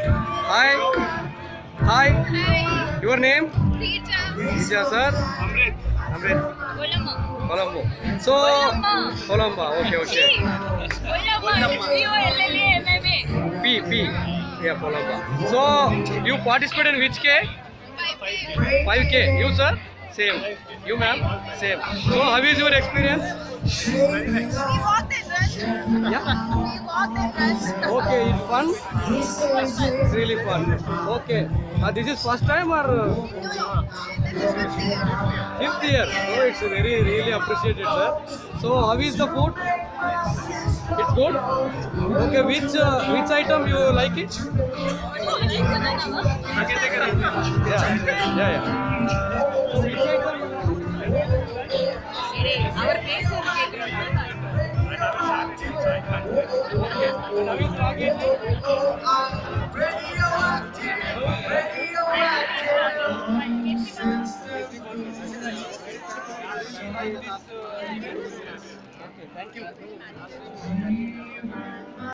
Hi. Hi. Hi. Your name? Teacher. Teacher, sir. Amrit. Colombo. Colombo. So. Colombo. Colombo. Okay. Okay. Colombo. COLLAMMA. P. Yeah, Colombo. So you participate in which K? 5K. 5K. You, sir? Same. You, ma'am? Same. So how is your experience? We walked and run. Yeah. We walked and run. Okay. It's fun. First one. It's really fun. Okay. This is first time or No. This is 50 years. fifth year? Oh, it's very really appreciated, sir. So how is the food? It's good. Okay. Which item you like it? Yeah. Which item? Our place is Okay. How is Ragi? Okay, thank you.